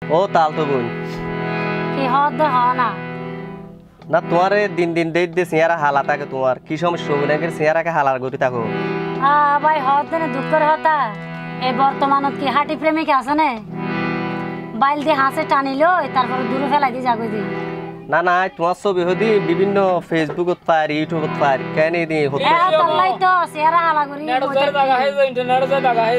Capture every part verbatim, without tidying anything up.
ও তাল তো বোন কি হদ হয় না না তোমার দিন দিন দেই দে সিয়ারা হালা থাকে তোমার কি সমস্যা হবে নাকি সিয়ারাকে হালার গতি থাকো আ ভাই হদ দেনে দুঃখের হতা এই বর্তমানত কি হাঁটি প্রেমিক আছে না বাইল দিয়ে হাসে টানিলো তারপর দূরে ফেলাই দিয়ে যাগো দি না না তোমার ছবি হদি বিভিন্ন ফেসবুকত পার ইউটিউবত পার কেন দি হতে এ তল্লাই তো সিয়ারা হালা করি নেট জয় লাগা হে ইন্টারনেট জয় লাগা হে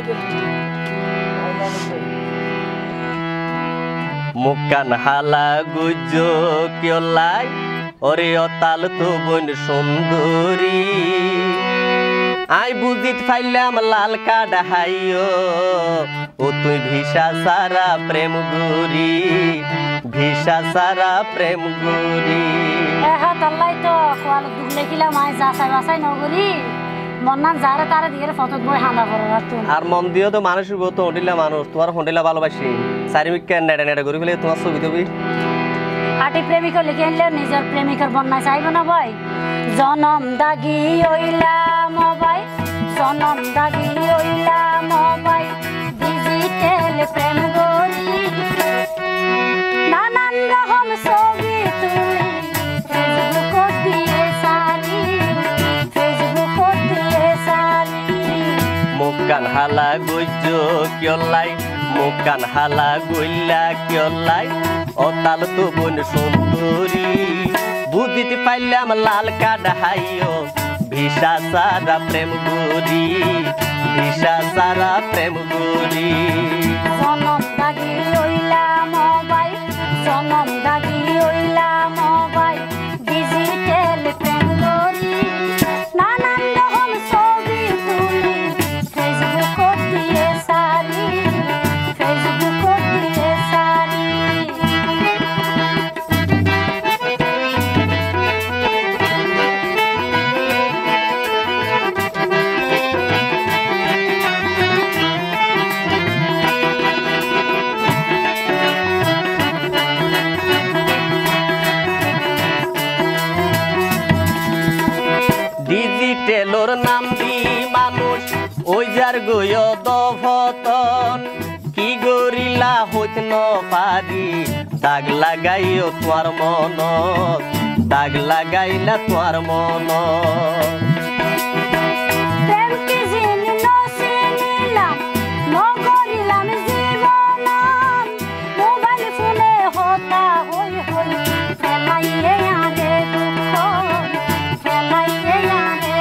মুকান হালা গুজো কিয়লাই ওরে অতাল তো বোন সুন্দরী আই বুঝিত ফাইলাম লাল কাডা হাইও ও তুই ভিসা সারা প্রেম গুরি ভিসা সারা প্রেম গুরি এ হা তল্লাই তো কোয়াল দুলে কিলা মাই যাচাই বাছাই নগরি মন্নান যারে তারে দিয়ে ফটো বই হাঁদা পড়ে রাত আর মন দিও তো মানুষের গো তো হন্ডিলা মানুষ তোমার হন্ডিলা ভালোবাসি চারিমিক কেন নেড়ে নেড়ে করে ফেলে তোমার ছবি তবি হাঁটি প্রেমিক লিখে আনলে নিজের প্রেমিকের বন্যায় চাইব না ভাই জনম দাগি ওইলাম ভাই জনম দাগি ওইলাম ভাই ডিজিটাল প্রেম গরি নানান রকম ছবি তুলি ফেসবুকত দিয়ে সারি ফেসবুকত দিয়ে সারি মুকান হালা গুজো কিয়লাই মুকান হালা গইলা কিয়লাই অতাল তো বোন সুন্দরী বুঝিতে পাইলাম লাল কাডা হাইও ভিসা সারা প্রেম গুরি ভিসা সারা প্রেম গুরি জনম দাগি ওইলাম ভাই জনম দাগি ওইলাম ভাই ডিজিটাল প্রেম গরি নানান রকম ছবি তুলি ফেসবুকত দিয়ে সারি ফেসবুকত দিয়ে সারি ডিজিটালর নাম দি মানুষ ওই যার গয় দভতন কি গরিলা হইত ন পারি দাগ লাগাইও তোমার মন দাগ লাগাইলা তোমার মন প্রেম কি জিনি নসিনিলাম নগরিলাম জীবন মোবাইল ফোনে হতা হই হই ফেলাইয়ে আগে দুঃখ ফেলাইয়ে আগে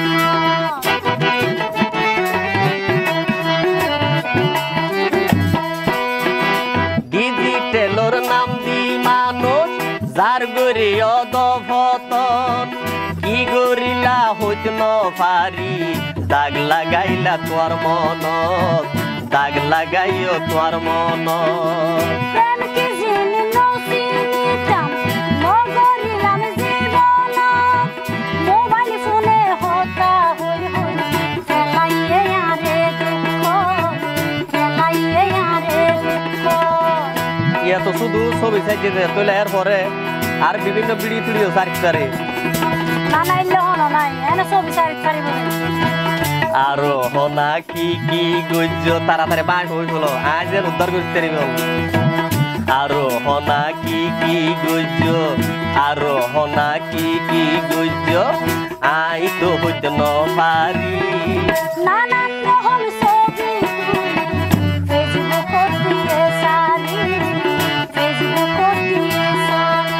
ডিজিটালর নাম দি মানুষ যার গরি অদভতন কি গরিলা হইত ন পারি দাগ লাগাইলা তোমার মন দাগ লাগাইও তোমার মন প্রেম কি জিনি নসিনিলাম নগরিলাম জীবন মোবাইল ফোনে হতা হই হই ফেলাইয়ে আগে দুঃখ ফেলাইয়ে আগে দুঃখ ইয়া তো শুধু ছবি চাইতে তোলে এর পরে আর বিভিন্ন বিড়ি তুলিও সার্চ করে না নাইলে হনো নাই এনে ছবি সারি পারিব আর হনা কি কি গজ্য তাড়াতাড়ি বাস হয়ে হলো আজ এর উদ্ধার করতে পারিব আর হনা কি কি গজ্য আর হনা কি কি গজ্য আই তো হইতে ন পারি নানান রকম ছবি ফেসবুকত দিয়ে সারি ফেসবুকত দিয়ে সারি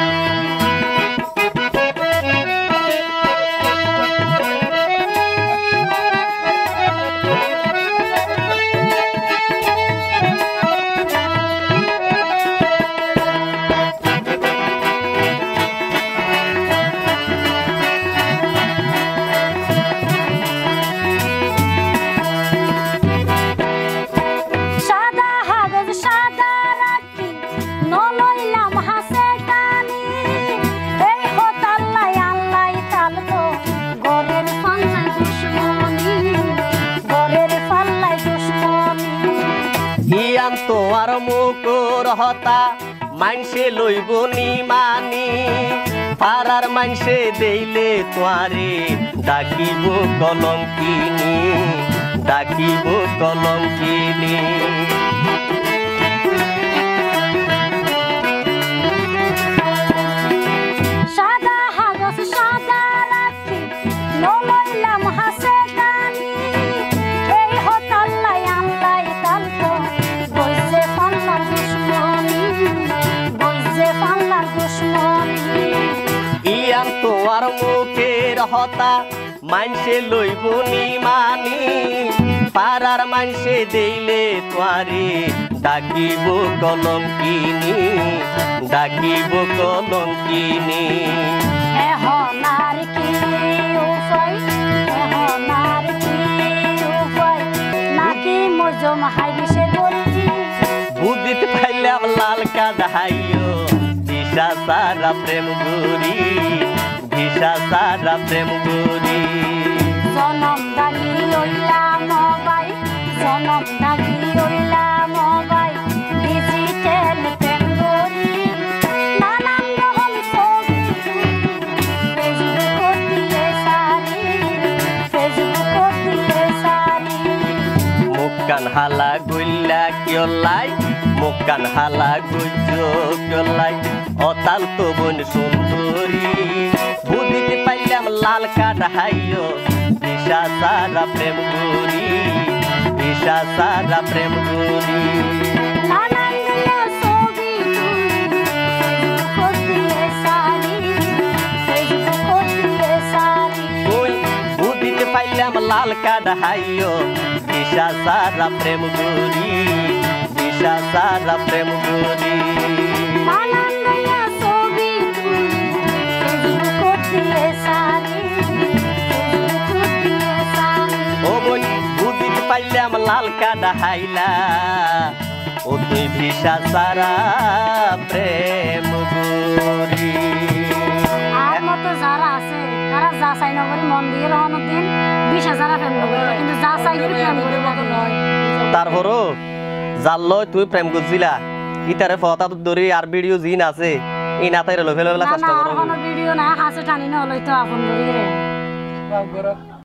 সাদা হাগজ সাদা রাখি নলইলাম হাসে টানি এই হতাল্লাই আল্লাই তালতো গরের পাল্লাই দুশ্মনী গরের পাল্লাই দুশ্মনী হিয়ান তো আর মুকুর হতা মানসে লইব নি মানি পাড়ার মানসে দেইলে তোয়ারে ডাকিব কলঙ্কিনী ডাকিব কলঙ্কিনী হতা মানসে লইবনি মানি পাড়ার মানসে দিলে তোয়ারে ডাকিব কলঙ্কিনী ডাকিব কলঙ্কিনী এহনার কি উপায় এহনার কি উপায় নাকি মজম হাই বিশে বলি বুদিতে পাইলাম লাল কাদাইও ভিসা সারা প্রেম গুরি ভিসা সারা প্রেম গুরি জনম দাগি ওইলা মোবাইল জনম দাগি ওইলা মোবাইল ডিজিটাল প্রেম গরি নানান রকম ছবি ফেসবুক দিয়ে সারি ফেসবুক দিয়ে সারি মুকান হালা গুল্লা কিয়লাই মুকান হালা গুজ্জ কিয়লাই অতাল তো বোন সুন্দরী বুদিতে পাইলাম লাল কাদাইও ভিসা সারা প্রেম গুরি ভিসা সারা প্রেম গুরি নানান রকম ছবি ফেসবুক দিয়ে সারি ফেসবুক দিয়ে সারি ওই বুদিতে পাইলাম লাল কাদাইও ভিসা সারা প্রেম গুরি ভিসা সারা প্রেম গুরি নানান রকম ছবি ফেসবুক দিয়ে সারি ফেসবুক দিয়ে সারি ও বোন বুদিতে পাইলাম লাল কাদাইলা ও তুই ভিসা সারা প্রেম গুরি আর মতো যারা আছে তারা যা চাই না করি মন দিয়ে রহনত দিন বিশ হাজার প্রেম করবে কিন্তু যা চাই করি প্রেম করে নয় তারপরও জানলো তুই প্রেম করছিলা ইতারে ফতা ধরি আর ভিডিও জিন আছে ই না তাইরে লফে লফেলা না চেষ্টা না করো কোনো ভিডিও না হাসে টানি না হলেই তো আপন ধরি রে বাপ গরো